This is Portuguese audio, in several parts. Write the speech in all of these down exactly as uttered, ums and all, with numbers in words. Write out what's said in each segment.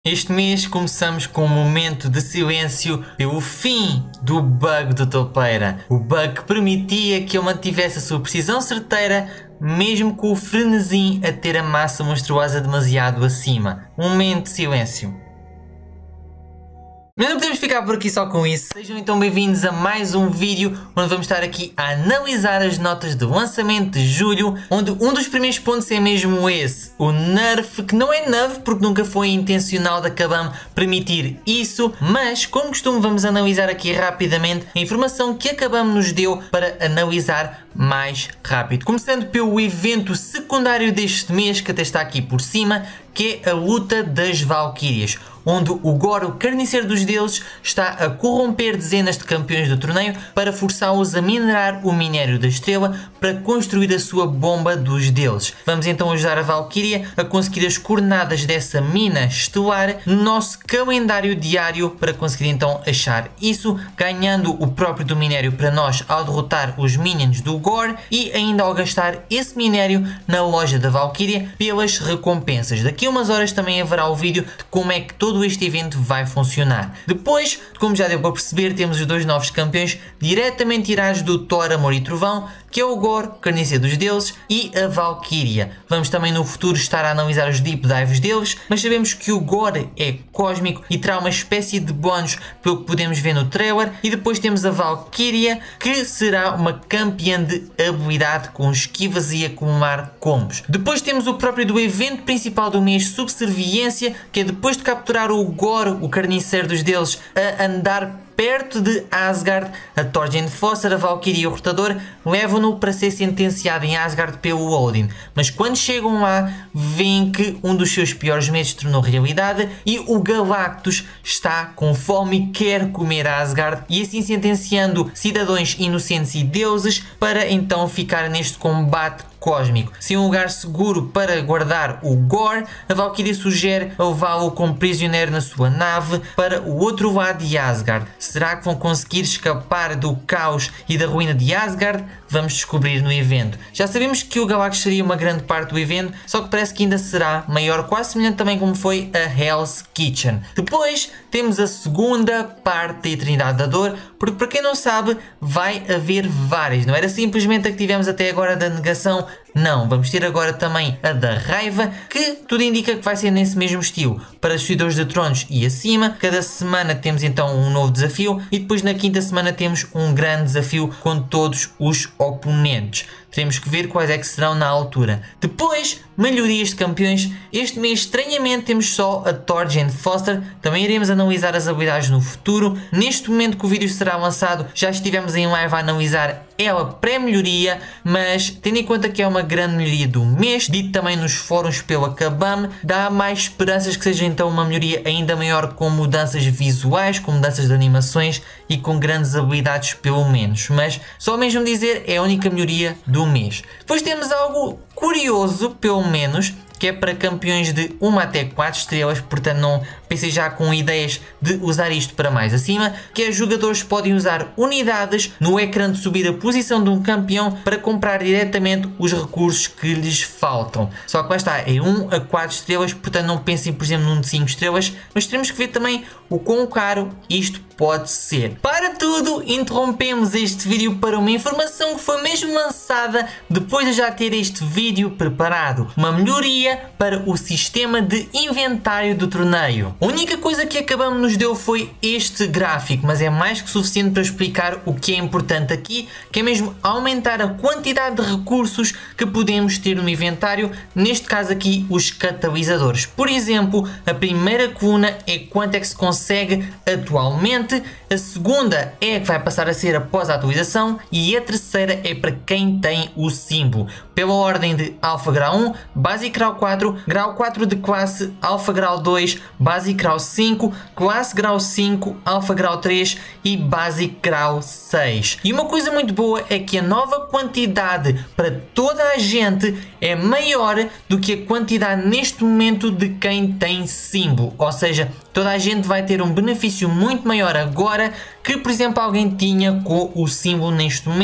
Este mês começamos com um momento de silêncio pelo fim do bug do Toupeira. O bug que permitia que ele mantivesse a sua precisão certeira, mesmo com o frenesim a ter a massa monstruosa demasiado acima. Um momento de silêncio. Mas não podemos ficar por aqui só com isso. Sejam então bem-vindos a mais um vídeo onde vamos estar aqui a analisar as notas de lançamento de julho, onde um dos primeiros pontos é mesmo esse, o nerf, que não é nerf porque nunca foi intencional da Kabam permitir isso, mas como costume vamos analisar aqui rapidamente a informação que a Kabam nos deu para analisar mais rápido. Começando pelo evento secundário deste mês, que até está aqui por cima, que é a luta das Valquírias, onde o Gore, o carniceiro dos deuses, está a corromper dezenas de campeões do torneio para forçá-los a minerar o minério da estrela para construir a sua bomba dos deuses. Vamos então ajudar a Valquíria a conseguir as coordenadas dessa mina estelar no nosso calendário diário para conseguir então achar isso, ganhando o próprio do minério para nós ao derrotar os minions do Gore e ainda ao gastar esse minério na loja da Valquíria pelas recompensas. Daqui a umas horas também haverá o vídeo de como é que todo este evento vai funcionar. Depois, como já deu para perceber, temos os dois novos campeões diretamente tirados do Thor, Amor e Trovão, que é o Gore, carniceiro dos deuses, e a Valquíria. Vamos também no futuro estar a analisar os deep dives deles, mas sabemos que o Gore é cósmico e terá uma espécie de bónus pelo que podemos ver no trailer, e depois temos a Valquíria, que será uma campeã de habilidade com esquivas e acumular combos. Depois temos o próprio do evento principal do mês, Subserviência, que é depois de capturar o Gore, o carniceiro dos deuses, a andar perto de Asgard, a Thorgen Foster, a Valkyrie e o Rotador levam-no para ser sentenciado em Asgard pelo Odin. Mas quando chegam lá, veem que um dos seus piores medos se tornou realidade e o Galactus está com fome e quer comer Asgard, e assim sentenciando cidadãos inocentes e deuses para então ficar neste combate cósmico. Sem um lugar seguro para guardar o Gore, a Valkyria sugere levá-lo como prisioneiro na sua nave para o outro lado de Asgard. Será que vão conseguir escapar do caos e da ruína de Asgard? Vamos descobrir no evento. Já sabemos que o Galactus seria uma grande parte do evento, só que parece que ainda será maior, quase semelhante também como foi a Hell's Kitchen. Depois temos a segunda parte da Eternidade da Dor, porque para quem não sabe, vai haver várias. Não era simplesmente a que tivemos até agora da negação. Não, vamos ter agora também a da raiva, que tudo indica que vai ser nesse mesmo estilo, para os Destruidores de Tronos e acima. Cada semana temos então um novo desafio e depois na quinta semana temos um grande desafio com todos os oponentes. Teremos que ver quais é que serão na altura. Depois, melhorias de campeões. Este mês, estranhamente, temos só a Thorgen Foster. Também iremos analisar as habilidades no futuro. Neste momento que o vídeo será lançado, já estivemos em live a analisar ela pré-melhoria, mas tendo em conta que é uma grande melhoria do mês, dito também nos fóruns pela Kabam, dá mais esperanças que seja então uma melhoria ainda maior, com mudanças visuais, com mudanças de animações e com grandes habilidades pelo menos. Mas só mesmo dizer, é a única melhoria do mês. Depois temos algo curioso, pelo menos, que é para campeões de uma até quatro estrelas, portanto não pensei já com ideias de usar isto para mais acima, que é jogadores podem usar unidades no ecrã de subir a posição de um campeão para comprar diretamente os recursos que lhes faltam. Só que lá está, é um a quatro estrelas, portanto não pensem por exemplo num de cinco estrelas, mas teremos que ver também o quão caro isto pode ser. Para tudo, interrompemos este vídeo para uma informação que foi mesmo lançada depois de já ter este vídeo preparado. Uma melhoria para o sistema de inventário do torneio. A única coisa que a Kabam nos deu foi este gráfico, mas é mais que suficiente para explicar o que é importante aqui, que é mesmo aumentar a quantidade de recursos que podemos ter no inventário, neste caso aqui os catalisadores. Por exemplo, a primeira coluna é quanto é que se consegue atualmente, a segunda é a que vai passar a ser após a atualização e a terceira é para quem tem o símbolo. Pela ordem de Alpha Grau um, Basic Grau quatro, Grau quatro de classe, Alpha Grau dois, Basic Grau cinco, Classe Grau cinco, Alpha Grau três e Basic Grau seis. E uma coisa muito boa é que a nova quantidade para toda a gente é maior do que a quantidade neste momento de quem tem símbolo. Ou seja, toda a gente vai ter um benefício muito maior agora que, por exemplo, alguém tinha com o símbolo neste momento,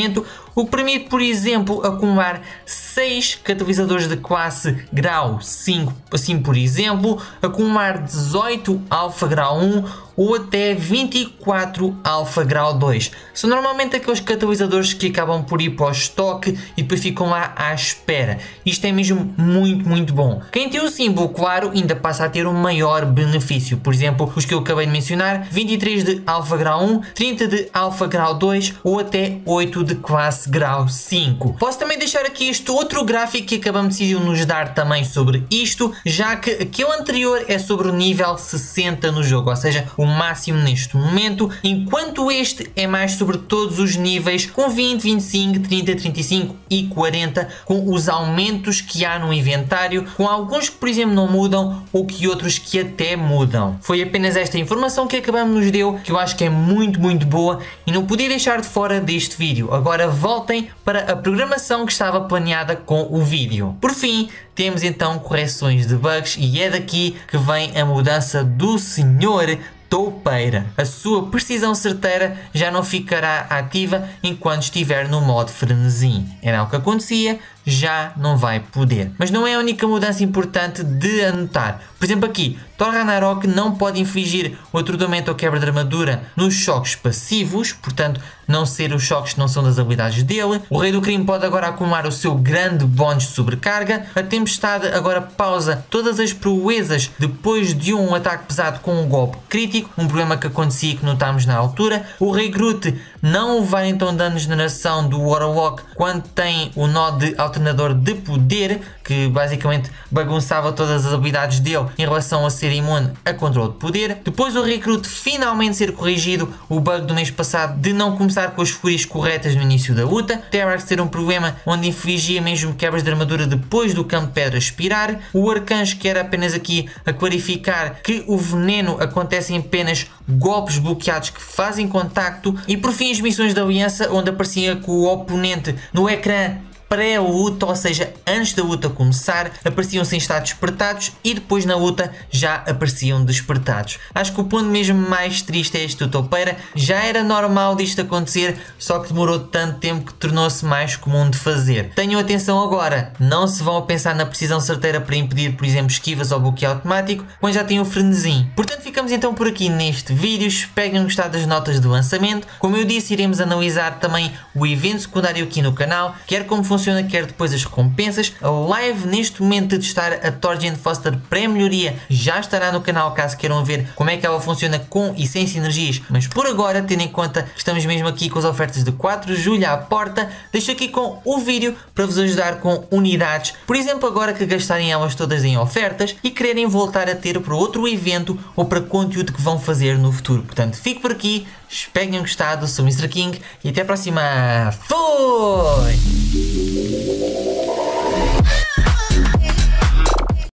o que permite, por exemplo, acumular seis catalisadores de classe grau cinco, assim por exemplo, acumular dezoito alfa grau um ou até vinte e quatro alfa grau dois. São normalmente aqueles catalisadores que acabam por ir para o estoque e depois ficam lá à espera. Isto é mesmo muito, muito bom. Quem tem o símbolo claro ainda passa a ter um maior benefício. Por exemplo, os que eu acabei de mencionar, vinte e três de alfa grau um, trinta de alfa grau dois ou até oito de classe grau cinco. Posso também deixar aqui este outro gráfico que acabamos de nos dar também sobre isto, já que aquele anterior é sobre o nível sessenta no jogo, ou seja, o máximo neste momento, enquanto este é mais sobre todos os níveis com vinte, vinte e cinco, trinta, trinta e cinco e quarenta, com os aumentos que há no inventário, com alguns que por exemplo não mudam ou que outros que até mudam. Foi apenas esta informação que acabamos nos deu, que eu acho que é muito muito boa e não podia deixar de fora deste vídeo. Agora voltem para a programação que estava planeada com o vídeo. Por fim, temos então correções de bugs e é daqui que vem a mudança do senhor Toupeira. A sua precisão certeira já não ficará ativa enquanto estiver no modo frenesi. Era o que acontecia, já não vai poder. Mas não é a única mudança importante de anotar. Por exemplo aqui, Thor Ragnarok não pode infligir o atordoamento ou quebra de armadura nos choques passivos, portanto não ser os choques que não são das habilidades dele. O Rei do Crime pode agora acumular o seu grande bónus de sobrecarga. A Tempestade agora pausa todas as proezas depois de um ataque pesado com um golpe crítico, um problema que acontecia e que notámos na altura. O Rei Groot não vai então dano de generação do Warlock quando tem o nó de alternador de poder, que basicamente bagunçava todas as habilidades dele em relação a ser imune a controle de poder. Depois o Rei Groot finalmente ser corrigido o bug do mês passado de não começar com as fúrias corretas no início da luta. Terrax ter um problema onde infligia mesmo quebras de armadura depois do campo de pedra expirar. O Arcanjo, que era apenas aqui a clarificar que o veneno acontece em apenas golpes bloqueados que fazem contacto. E por fim as missões da aliança, onde aparecia com o oponente no ecrã pré-luta, ou seja, antes da luta começar, apareciam sem estar despertados e depois na luta já apareciam despertados. Acho que o ponto mesmo mais triste é este do Toupeira. Já era normal disto acontecer, só que demorou tanto tempo que tornou-se mais comum de fazer. Tenham atenção agora, não se vão a pensar na precisão certeira para impedir, por exemplo, esquivas ou bloqueio automático, quando já têm o frenesi. Portanto, ficamos então por aqui neste vídeo. Espero que tenham gostado das notas do lançamento. Como eu disse, iremos analisar também o evento secundário aqui no canal, quer como funciona, quer depois as recompensas. A live neste momento de testar a Thor Jane Foster pré-melhoria já estará no canal, caso queiram ver como é que ela funciona com e sem sinergias. Mas por agora, tendo em conta que estamos mesmo aqui com as ofertas de quatro de julho à porta, deixo aqui com o vídeo para vos ajudar com unidades. Por exemplo, agora que gastarem elas todas em ofertas e quererem voltar a ter para outro evento ou para conteúdo que vão fazer no futuro. Portanto, fico por aqui. Espero que tenham gostado. Sou o mister King e até a próxima. Fui!